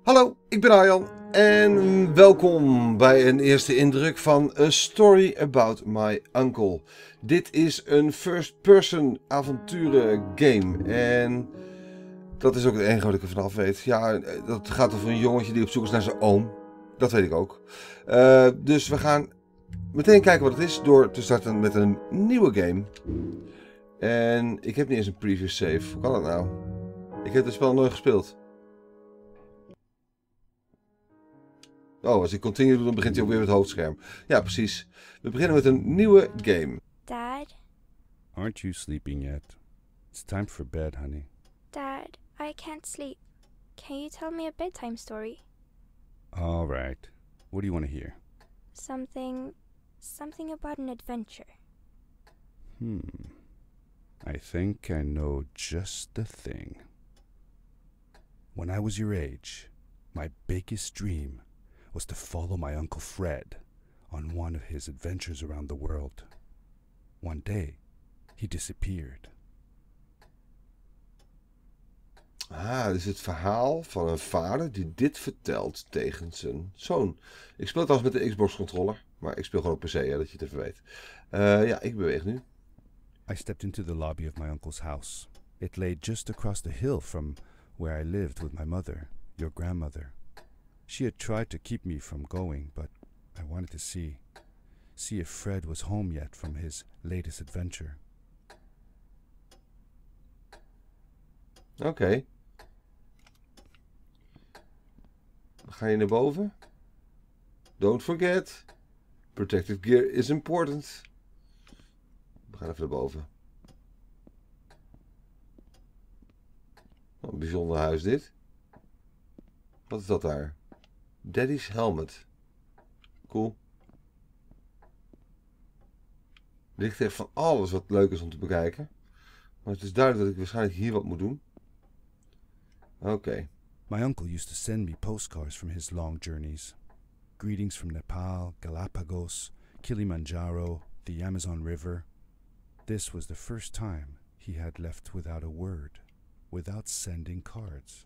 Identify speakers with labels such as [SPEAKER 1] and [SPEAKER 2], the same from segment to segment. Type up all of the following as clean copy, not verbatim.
[SPEAKER 1] Hallo, ik ben Arjan en welkom bij een eerste indruk van A Story About My Uncle. Dit is een first-person avonturen game en dat is ook het enige wat ik er vanaf weet. Ja, dat gaat over een jongetje die op zoek is naar zijn oom. Dat weet ik ook. Dus we gaan meteen kijken wat het is door te starten met een nieuwe game. En ik heb niet eens een previous save. Hoe kan dat nou? Ik heb het spel nooit gespeeld. Oh, als ik continue doe, dan begint hij ook weer met het hoofdscherm. Ja, precies. We beginnen met een nieuwe game.
[SPEAKER 2] Dad?
[SPEAKER 3] Aren't you sleeping yet? It's time for bed, honey.
[SPEAKER 2] Dad, I can't sleep. Can you tell me a bedtime story?
[SPEAKER 3] All right. What do you want to hear?
[SPEAKER 2] Something about an adventure.
[SPEAKER 3] I think I know just the thing. When I was your age, my biggest dream was to follow my Uncle Fred on one of his adventures around the world. One day, he disappeared.
[SPEAKER 1] Dit is het verhaal van een vader die dit vertelt tegen zijn zoon. Ik speel het als met de Xbox controller, maar ik speel gewoon op PC, hè, dat je het even weet. Ja, ik beweeg nu.
[SPEAKER 3] I stepped into the lobby of my uncle's house. It lay just across the hill from where I lived with my mother, your grandmother. She had tried to keep me from going, but I wanted to see if Fred was home yet from his latest adventure.
[SPEAKER 1] Oké. Dan ga je naar boven. Don't forget. Protective gear is important. We gaan even naar boven. Wat een bijzonder huis dit. Wat is dat daar? Daddy's helmet. Cool. Er ligt echt van alles wat leuk is om te bekijken. Maar het is duidelijk dat ik waarschijnlijk hier wat moet doen. Oké.
[SPEAKER 3] My uncle used to send me postcards from his long journeys. Greetings from Nepal, Galapagos, Kilimanjaro, the Amazon River. This was the first time he had left without a word, without sending cards.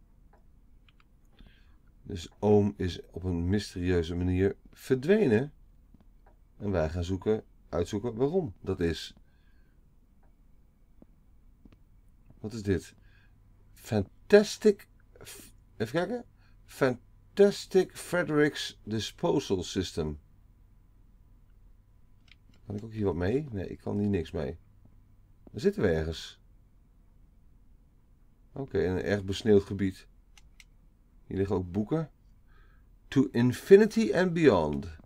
[SPEAKER 1] Dus oom is op een mysterieuze manier verdwenen. En wij gaan uitzoeken waarom dat is. Wat is dit? Fantastic... Even kijken. Fantastic Frederick's Disposal System. Kan ik ook hier wat mee? Nee, ik kan hier niks mee. Daar zitten we ergens. Oké, in een erg besneeuwd gebied. Hier liggen ook boeken. To Infinity and Beyond.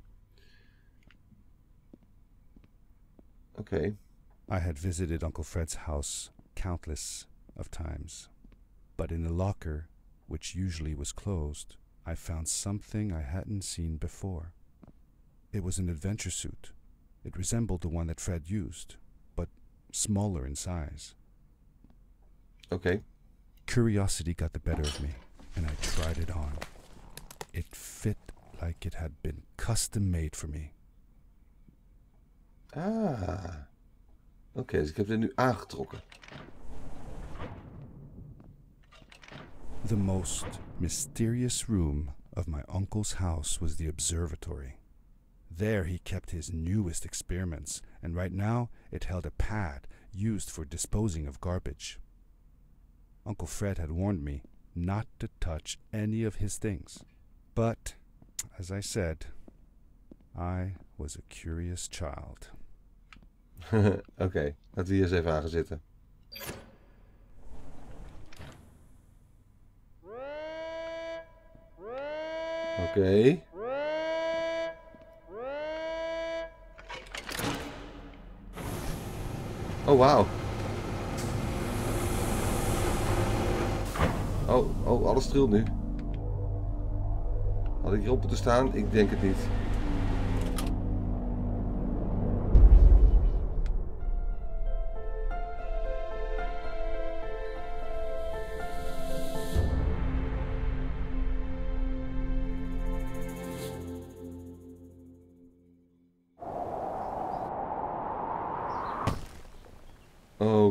[SPEAKER 1] Oké.
[SPEAKER 3] I had visited Uncle Fred's house countless of times, but in the locker, which usually was closed, I found something I hadn't seen before. It was an adventure suit. It resembled the one that Fred used, but smaller in size.
[SPEAKER 1] Oké.
[SPEAKER 3] Curiosity got the better of me, and I tried it on. It fit like it had been custom made for me.
[SPEAKER 1] Oké, dus ik heb dit nu aangetrokken.
[SPEAKER 3] The most mysterious room of my uncle's house was the observatory. There he kept his newest experiments, and right now it held a pad used for disposing of garbage. Uncle Fred had warned me not to touch any of his things. But, as I said, I was a curious child.
[SPEAKER 1] Oké, laten we hier eens even aan gaan zitten. Oké. Oh, wauw. Oh, alles trilt nu. Had ik hierop moeten staan? Ik denk het niet.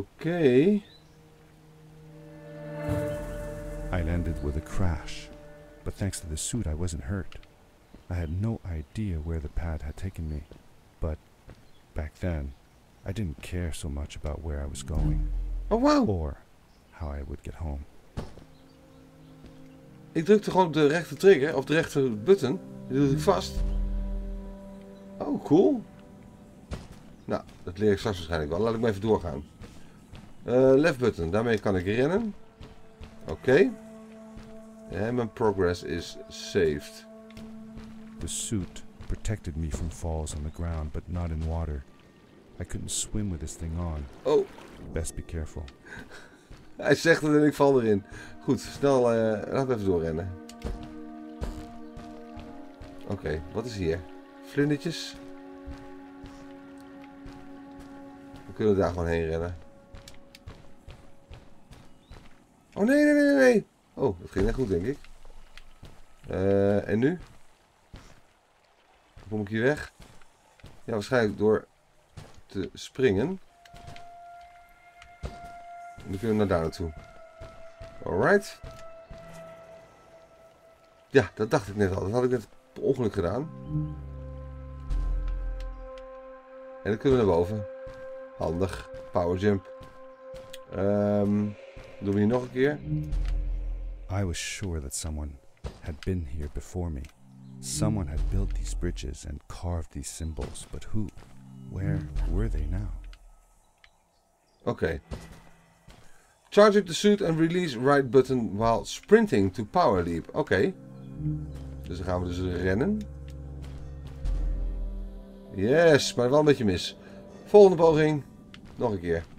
[SPEAKER 1] Oké.
[SPEAKER 3] I landed with a crash but thanks to the suit I wasn't hurt. I had no idea where the pad had taken me, but back then, I didn't care so much about where I was going.
[SPEAKER 1] Oh, wauw.
[SPEAKER 3] Or how I would get home.
[SPEAKER 1] Ik drukte gewoon op de rechter trigger, of de rechter button. Die doe ik vast. Oh, cool. Nou, dat leer ik straks waarschijnlijk wel. Laat ik maar even doorgaan. Left button, daarmee kan ik rennen. Oké. En mijn progress is saved.
[SPEAKER 3] The suit protected me from falls on the ground, but not in water. I couldn't swim with this thing on.
[SPEAKER 1] Oh.
[SPEAKER 3] Best be careful.
[SPEAKER 1] Hij zegt het en ik val erin. Goed, snel, laten we even doorrennen. Oké, wat is hier? Vlindertjes. We kunnen daar gewoon heen rennen. Oh nee, nee, nee, nee, nee. Oh, dat ging net goed, denk ik. En nu? Hoe kom ik hier weg? Ja, waarschijnlijk door te springen. En dan kunnen we naar daar naartoe. Alright. Ja, dat dacht ik net al. Dat had ik net per ongeluk gedaan. En dan kunnen we naar boven. Handig. Power jump. Doen we hier nog een keer.
[SPEAKER 3] I was sure that someone had been here before me. Someone had built these bridges and carved these symbols, but who? Where were they now?
[SPEAKER 1] Oké. Charge up the suit and release right button while sprinting to power leap. Oké. Dus dan gaan we dus rennen. Yes, maar wel een beetje mis. Volgende poging. Nog een keer.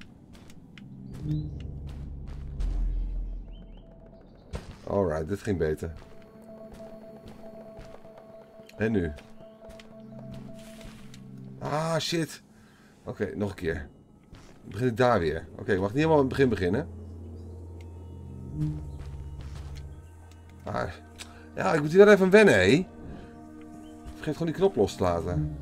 [SPEAKER 1] Alright, dit ging beter. En nu? Ah, shit. Oké, nog een keer. Dan begin ik daar weer. Oké, ik mag niet helemaal aan het begin beginnen. Maar, ja, ik moet hier wel even wennen, hé. Vergeet gewoon die knop los te laten.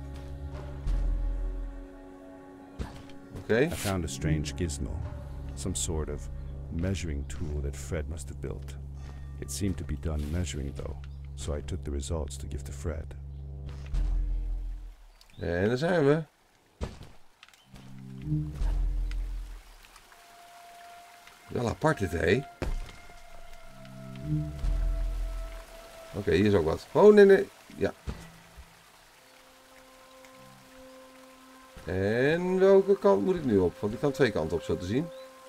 [SPEAKER 1] Oké.
[SPEAKER 3] I found a strange gizmo. Some sort of measuring tool that Fred must have built. It seemed to be done measuring though, so I took the results to give to Fred.
[SPEAKER 1] En daar zijn we. Wel apart dit, hé. Oké, hier is ook wat. Oh, nee, nee. Ja. En welke kant moet ik nu op? Want ik kan twee kanten op, zo te zien.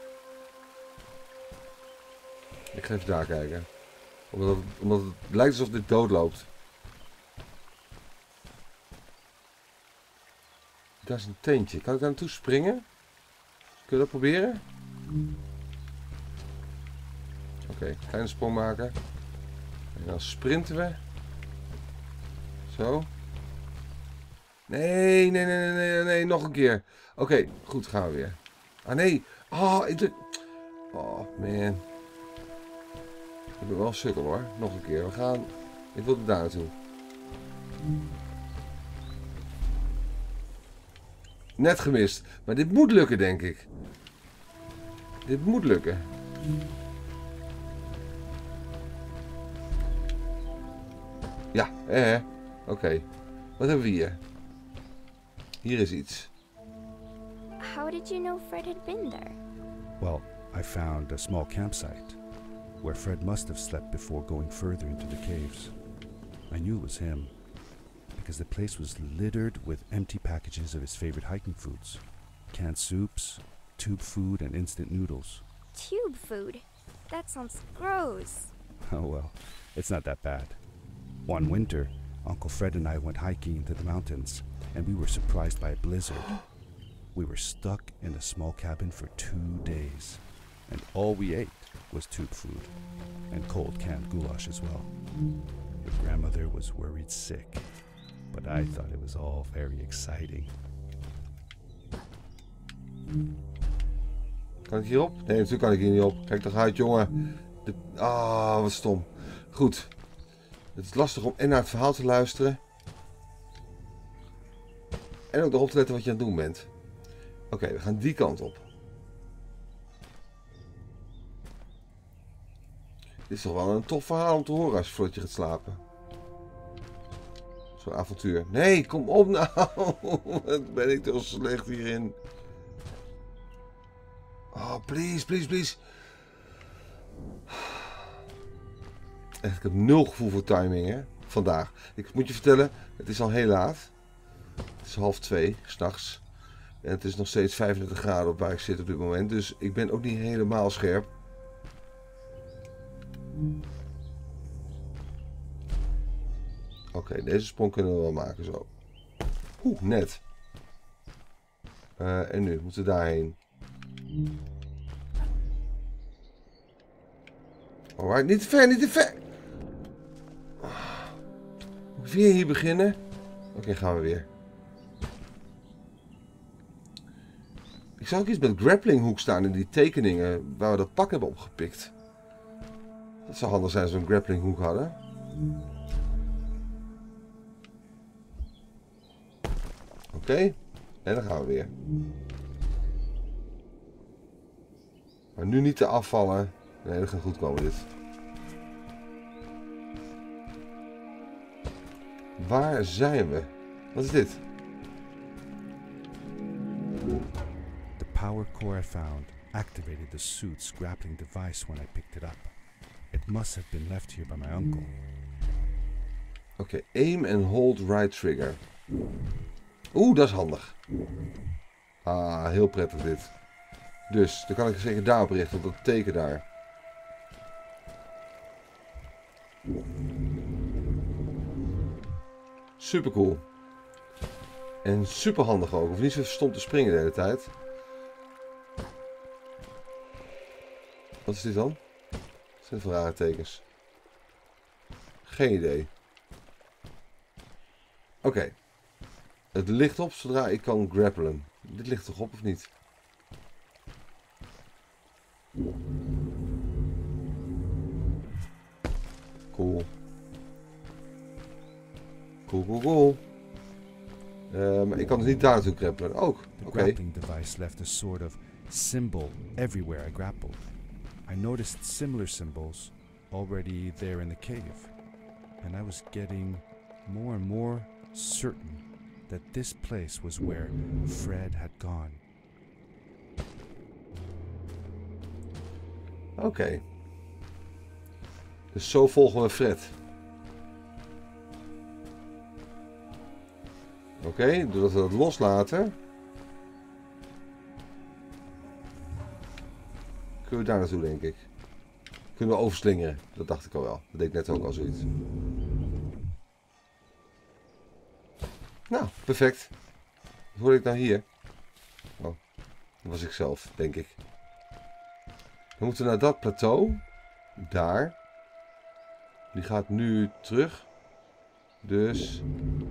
[SPEAKER 1] Ik ga even daar kijken. Omdat het lijkt alsof dit doodloopt. Daar is een teentje. Kan ik daar naartoe springen? Kun je dat proberen? Oké, kleine sprong maken. En dan sprinten we. Zo. Nee, nee, nee, nee, nee, nee, nog een keer. Oké, goed, gaan we weer. Ah, nee. Oh, ik druk... Oh, man. Ik ben wel een sukkel, hoor. Nog een keer. We gaan... Ik wil er daar naartoe. Net gemist. Maar dit moet lukken, denk ik. Dit moet lukken. Ja, Oké. Wat hebben we hier? Hier is iets.
[SPEAKER 2] How did you know Fred had been there?
[SPEAKER 3] Well, I found a small campsite where Fred must have slept before going further into the caves. I knew it was him because the place was littered with empty packages of his favorite hiking foods. Canned soups, tube food, and instant noodles.
[SPEAKER 2] Tube food? That sounds gross.
[SPEAKER 3] Oh well, it's not that bad. One winter, Uncle Fred and I went hiking into the mountains, and we were surprised by a blizzard. We were stuck in a small cabin for 2 days, and all we ate was tube food, and cold canned goulash as well. Your grandmother was worried sick, but I thought it was all very exciting.
[SPEAKER 1] Kan ik hierop? Nee, natuurlijk kan ik hier niet op. Kijk toch uit, jongen. Wat stom. Goed. Het is lastig om en naar het verhaal te luisteren. En ook erop te letten wat je aan het doen bent. Oké, we gaan die kant op. Dit is toch wel een tof verhaal om te horen als je voordat je gaat slapen. Zo'n avontuur. Nee, kom op nou. Wat ben ik toch slecht hierin. Oh, please, please, please. Echt, ik heb 0 gevoel voor timing, hè. Vandaag. Ik moet je vertellen, het is al heel laat. Het is 1:30 s'nachts. En het is nog steeds 35 graden op waar ik zit op dit moment. Dus ik ben ook niet helemaal scherp. Oké, deze sprong kunnen we wel maken zo. Oeh, net. En nu moeten we daarheen. Alright, niet te ver, niet te ver. Moet ik weer hier beginnen? Oké, gaan we weer. Ik zag ook iets met grapplinghoek staan in die tekeningen waar we dat pak hebben opgepikt. Dat zou handig zijn als we een grapplinghoek hadden. Oké, en dan gaan we weer. Maar nu niet te afvallen. Nee, dat gaat goed komen dit. Waar zijn we? Wat is dit?
[SPEAKER 3] The power core I found activated the suit's grappling device when I picked it up. It must have been left here by my uncle.
[SPEAKER 1] Oké, aim and hold right trigger. Oeh, dat is handig. Ah, heel prettig dit. Dus, dan kan ik zeker daarop richten, op dat teken daar. Super cool. En super handig ook. Hoef niet zo stom te springen de hele tijd. Wat is dit dan? Wat zijn voor rare tekens? Geen idee. Oké. Het ligt op zodra ik kan grappelen. Dit ligt toch op of niet? Cool. Cool, cool, cool. Maar ik kan dus niet daar naartoe grappelen. Ook.
[SPEAKER 3] The grappling device left a sort of symbol everywhere I grappled. I noticed similar symbols already there in the cave. And I was getting more and more certain that this place was where Fred had gone.
[SPEAKER 1] Oké. Dus zo volgen we Fred. Oké, doordat we dat loslaten. Kunnen we daar naartoe, denk ik. Kunnen we overslingeren. Dat dacht ik al wel. Dat deed ik net ook al zoiets. Nou, perfect. Wat hoor ik nou hier? Oh, dat was ik zelf, denk ik. We moeten naar dat plateau. Daar. Die gaat nu terug. Dus...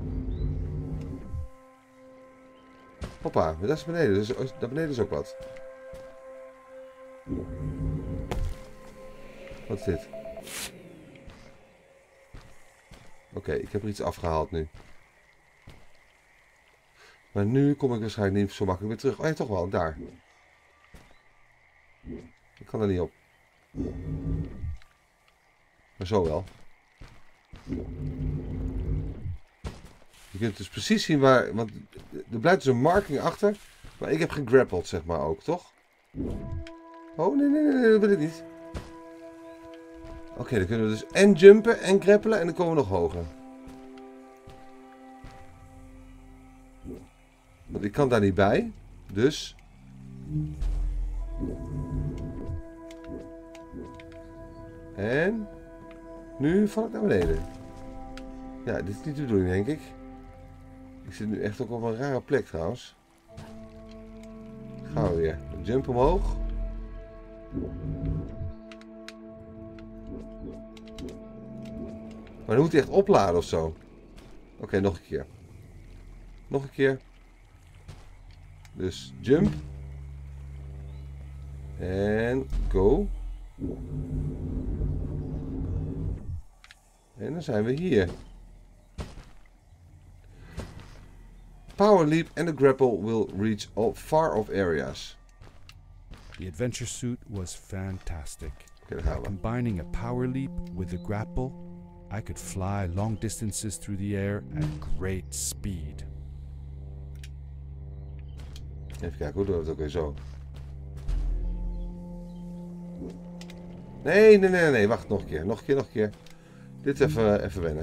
[SPEAKER 1] Hoppa, dat is beneden. Dus daar beneden is ook wat. Wat is dit? Oké, ik heb er iets afgehaald nu. Maar nu kom ik waarschijnlijk niet zo makkelijk weer terug. Oh ja, toch wel, daar. Ik kan er niet op. Maar zo wel. Je kunt dus precies zien waar... Want er blijft dus een marking achter. Maar ik heb gegrappeld, zeg maar ook, toch? Oh, nee, nee, nee, dat wil ik niet. Oké, dan kunnen we dus en jumpen en grappelen en dan komen we nog hoger. Want ik kan daar niet bij. Dus... En... Nu val ik naar beneden. Ja, dit is niet de bedoeling, denk ik. Ik zit nu echt ook op een rare plek, trouwens. Gaan we weer. Jump omhoog. Maar dan moet hij echt opladen of zo. Oké, nog een keer. Nog een keer. Dus jump. En go. En dan zijn we hier. Power leap and the grapple will reach all far off areas.
[SPEAKER 3] The adventure suit was fantastic.
[SPEAKER 1] Oké, daar gaan we.
[SPEAKER 3] Combining a power leap with the grapple, I could fly long distances through the air at great speed.
[SPEAKER 1] Even kijken, hoe doen we het ook weer zo? Nee, wacht, nog een keer. Dit even wennen.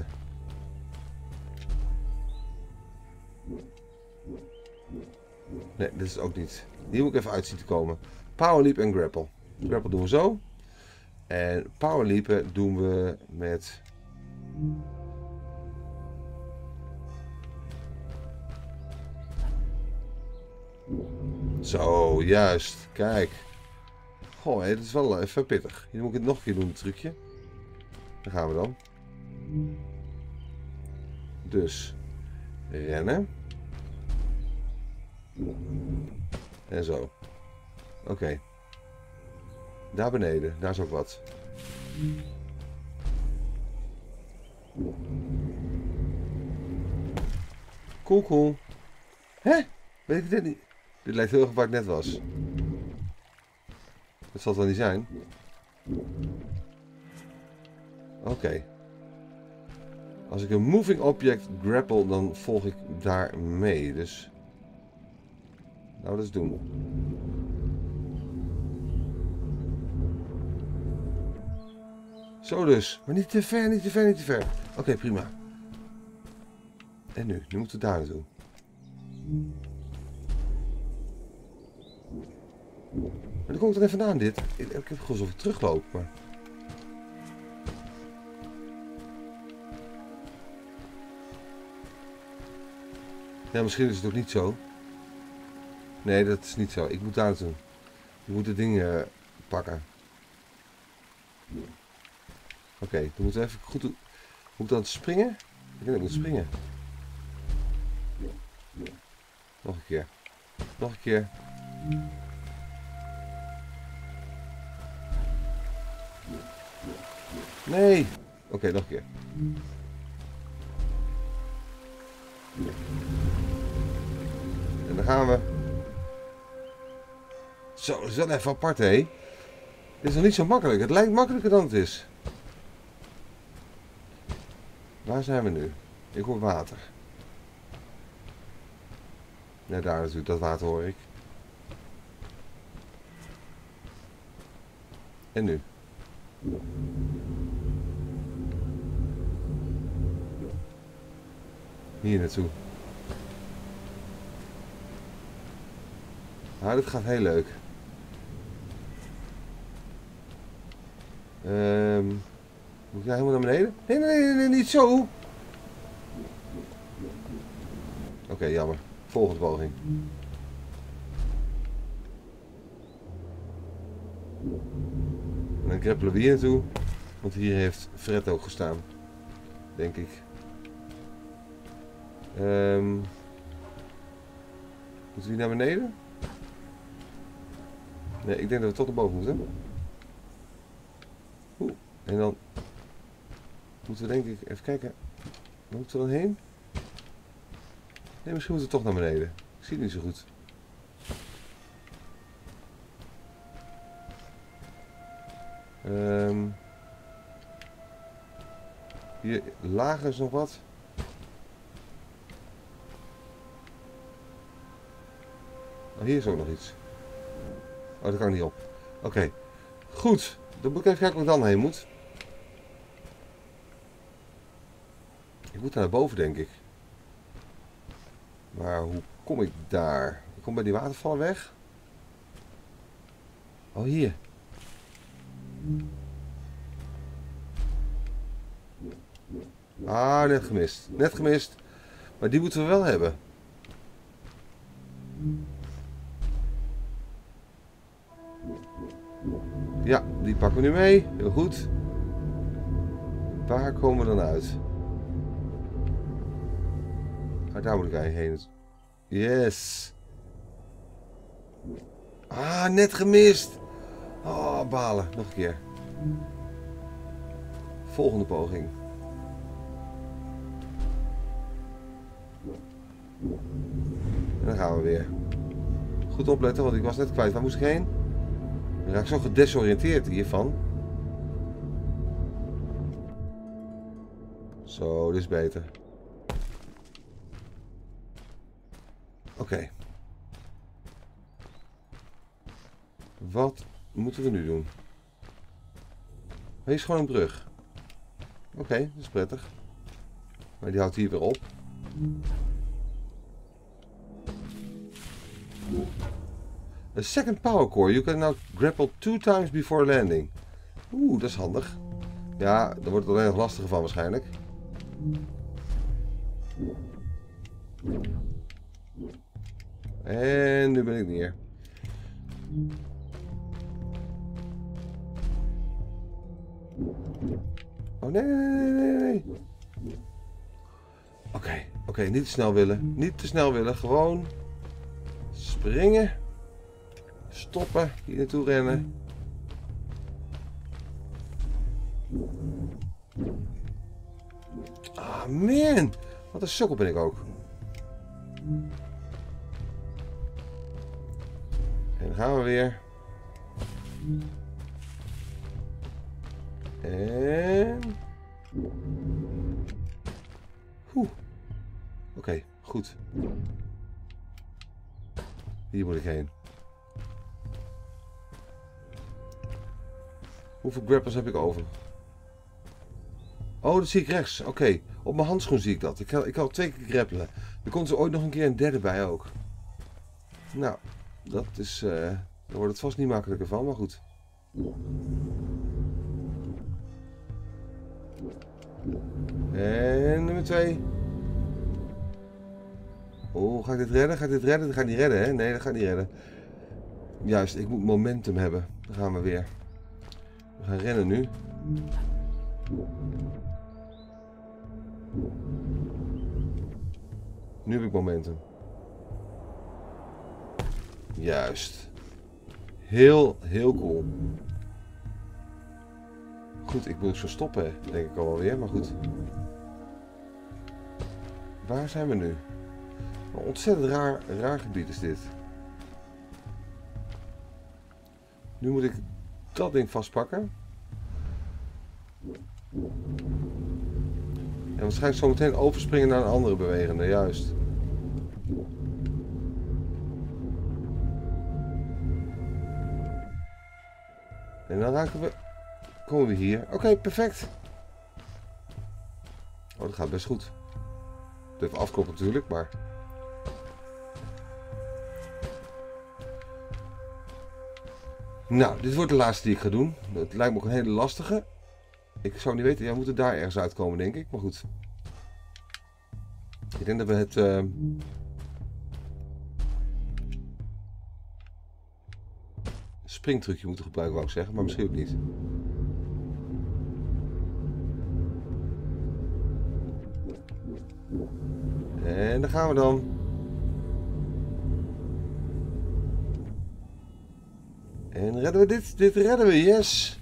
[SPEAKER 1] Nee, dit is ook niet. Hier moet ik even uit zien te komen. Power leap en grapple. Grapple doen we zo. En power leapen doen we met... Zo, juist. Kijk. Goh, dit is wel even pittig. Hier moet ik het nog een keer doen, het trucje. Daar gaan we dan. Dus. Rennen. En zo. Oké. Daar beneden. Daar is ook wat. Cool. Hè? Weet ik dit niet? Dit lijkt heel erg waar ik net was. Dat zal het wel niet zijn. Oké. Als ik een moving object grapple, dan volg ik daar mee. Dus... Nou, dat is doen. Zo dus. Maar niet te ver. Oké, prima. En nu? Nu moeten we daar naartoe. Maar dan kom ik er even vandaan dit. Ik heb gewoon alsof ik terugloop, maar... Ja, misschien is het ook niet zo. Nee, dat is niet zo. Ik moet daar naartoe. Ik moet de dingen pakken. Oké, dan moeten we even goed doen. Moet ik dan springen? Ik denk dat ik moet springen. Nog een keer. Nog een keer. Nee! Oké, nog een keer. En dan gaan we. Zo, dat is wel even apart, hé. Dit is nog niet zo makkelijk. Het lijkt makkelijker dan het is. Waar zijn we nu? Ik hoor water. Ja, daar natuurlijk. Dat water hoor ik. En nu? Hier naartoe. Nou, dit gaat heel leuk. Moet ik nou helemaal naar beneden? Nee, niet zo. Oké, jammer. Volgende poging. En dan kreppelen we hier naartoe. Want hier heeft Fred ook gestaan. Denk ik. Moeten we hier naar beneden? Nee, ik denk dat we tot naar boven moeten. Oeh, en dan moeten we denk ik even kijken. Waar moeten we dan heen? Nee, misschien moeten we toch naar beneden. Ik zie het niet zo goed. Hier lager is nog wat. Oh, hier is ook nog iets. Oh, daar kan ik niet op. Oké. Goed. Dan moet ik even kijken waar ik dan heen moet. Ik moet naar boven, denk ik. Maar hoe kom ik daar? Ik kom bij die watervallen weg. Oh, hier. Ah, net gemist. Net gemist. Maar die moeten we wel hebben. Ja, die pakken we nu mee. Heel goed. Waar komen we dan uit? Ah, daar moet ik eigenlijk heen. Yes. Ah, net gemist. Oh, balen. Nog een keer. Volgende poging. En dan gaan we weer. Goed opletten, want ik was net kwijt. Waar moest ik heen? Dan raak ik zo gedesoriënteerd hiervan. Zo, dit is beter. Oké. Wat moeten we nu doen? Hij is gewoon een brug. Oké, dat is prettig. Maar die houdt hier weer op. A second power core. You can now grapple 2 times before landing. Oeh, dat is handig. Ja, daar wordt het alleen nog lastiger van waarschijnlijk. En nu ben ik neer. Oh nee, nee. Oké, niet te snel willen. Niet te snel willen. Gewoon springen. Stoppen. Hier naartoe rennen. Ah man. Wat een sukkel ben ik ook. En dan gaan we weer. En... Oké, goed. Hier moet ik heen. Hoeveel grapples heb ik over? Oh, dat zie ik rechts. Oké, op mijn handschoen zie ik dat. Ik had 2 keer grappelen. Er komt er ooit nog een keer een derde bij ook. Nou, dat is... daar wordt het vast niet makkelijker van, maar goed. En nummer 2. Oh, ga ik dit redden? Ga ik dit redden? Dat ga ik niet redden, hè? Nee, dat ga ik niet redden. Juist, ik moet momentum hebben. Dan gaan we weer. We gaan rennen nu. Nu heb ik momentum. Juist. Heel cool. Goed, ik moet zo stoppen, denk ik alweer, maar goed. Waar zijn we nu? Een ontzettend raar gebied is dit. Nu moet ik dat ding vastpakken. En waarschijnlijk zo meteen overspringen naar een andere bewegende, juist. En dan komen we hier. Oké, perfect. Oh, dat gaat best goed. Even afkloppen natuurlijk, maar... Nou, dit wordt de laatste die ik ga doen. Het lijkt me ook een hele lastige. Ik zou niet weten, jij moet er daar ergens uitkomen, denk ik. Maar goed. Ik denk dat we het... springtrucje moeten gebruiken, wou ik zeggen. Maar misschien ook niet. En daar gaan we dan. En redden we dit? Dit redden we, yes!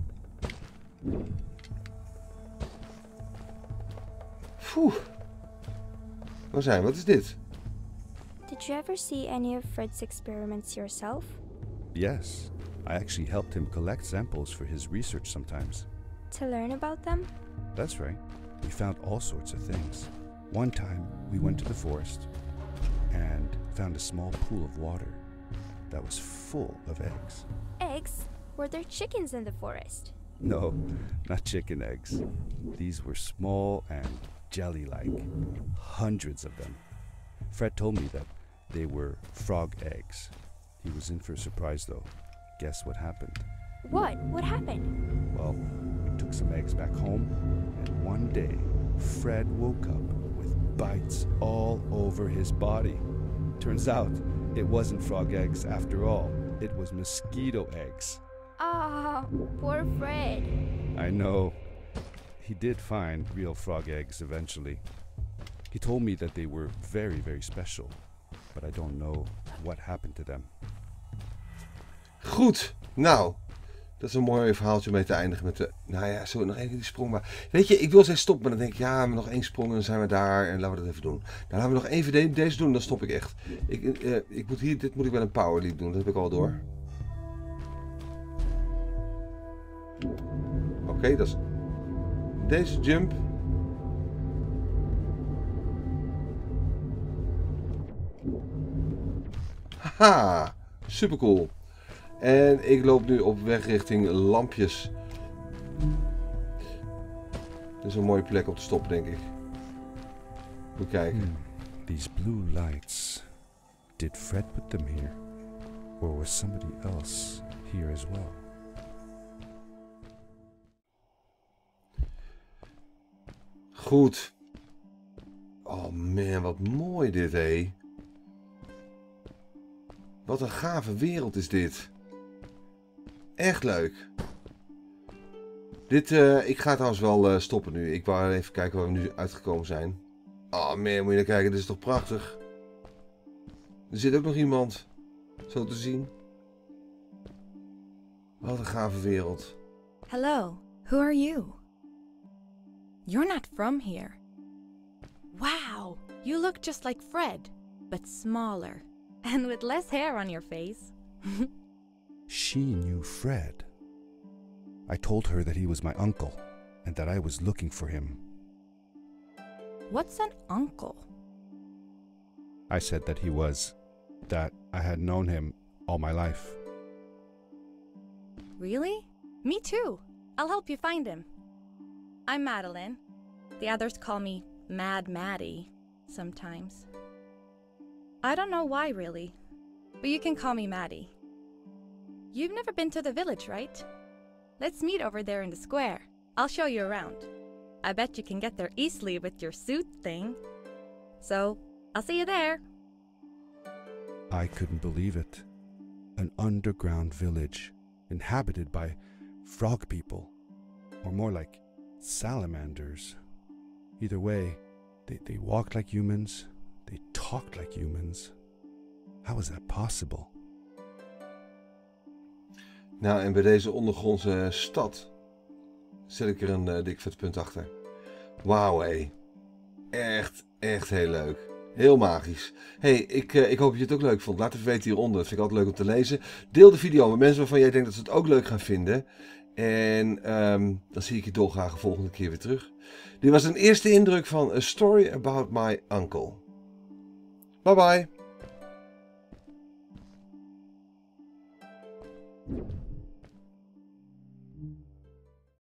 [SPEAKER 1] Poeh. Waar zijn we? Wat is dit?
[SPEAKER 2] Did you ever see any of Fred's experiments yourself?
[SPEAKER 3] Yes, I actually helped him collect samples for his research sometimes.
[SPEAKER 2] To learn about them?
[SPEAKER 3] That's right. We found all sorts of things. One time, we went to the forest and found a small pool of water that was full of eggs.
[SPEAKER 2] Eggs? Were there chickens in the forest?
[SPEAKER 3] No, not chicken eggs. These were small and jelly-like. Hundreds of them. Fred told me that they were frog eggs. He was in for a surprise though. Guess what happened?
[SPEAKER 2] What? What happened?
[SPEAKER 3] Well, we took some eggs back home, and one day, Fred woke up with bites all over his body. Turns out, it wasn't frog eggs after all. It was mosquito eggs.
[SPEAKER 2] Ah, poor Fred.
[SPEAKER 3] I know. He did find real frog eggs eventually. He told me that they were very, very special, but I don't know what happened to them.
[SPEAKER 1] Goed, nou, dat is een mooi verhaaltje om mee te eindigen met de... Nou ja, zo nog even die sprong maar... Weet je, ik wil zeggen stoppen, maar dan denk ik, ja, maar nog 1 sprong en dan zijn we daar en laten we dat even doen. Dan laten we nog even deze doen, dan stop ik echt. Ik moet hier, dit moet ik wel een power leap doen, dat heb ik al door. Oké, dat is... Deze jump. Haha, super cool. En ik loop nu op weg richting lampjes. Dit is een mooie plek om te stoppen, denk ik. Moet kijken.
[SPEAKER 3] These blue lights. Did Fred put them here? Or was somebody else here as well?
[SPEAKER 1] Goed. Oh man, wat mooi dit, hé. Wat een gave wereld is dit. Echt leuk. Ik ga trouwens wel stoppen nu. Ik wou even kijken waar we nu uitgekomen zijn. Oh man, moet je naar kijken. Dit is toch prachtig. Er zit ook nog iemand. Zo te zien. Wat een gave wereld.
[SPEAKER 4] Hello, who are you? You're not from here. Wow, you look just like Fred, but smaller, and with less hair on your face.
[SPEAKER 3] She knew Fred. I told her that he was my uncle, and that I was looking for him.
[SPEAKER 4] What's an uncle?
[SPEAKER 3] I said that he was, that I had known him all my life.
[SPEAKER 4] Really? Me too. I'll help you find him. I'm Madeline. The others call me Mad Maddie sometimes. I don't know why really, but you can call me Maddie. You've never been to the village, right? Let's meet over there in the square. I'll show you around. I bet you can get there easily with your suit thing. So, I'll see you there.
[SPEAKER 3] I couldn't believe it. An underground village, inhabited by frog people, or more like salamanders. Either way, they walked like humans, they talked like humans. How is that possible?
[SPEAKER 1] Nou, en bij deze ondergrondse stad zet ik er een dik vet punt achter. Wauw, hé. Echt heel leuk. Heel magisch. Hey, ik hoop dat je het ook leuk vond. Laat even weten hieronder. Dat vind ik altijd leuk om te lezen. Deel de video met mensen waarvan jij denkt dat ze het ook leuk gaan vinden. En dan zie ik je dolgraag de volgende keer weer terug. Dit was een eerste indruk van A Story About My Uncle. Bye bye.